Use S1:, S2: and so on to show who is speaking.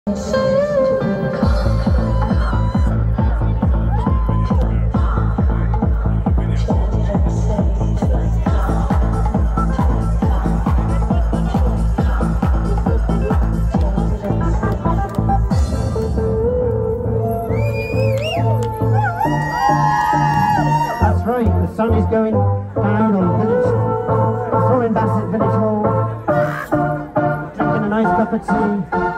S1: That's right, the sun is going down on Village, it's all in Bassett Village Hall, drinking a nice cup of tea.